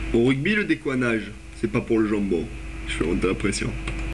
Au rugby, le décoignage, c'est pas pour le jambon. Je fais monter la pression.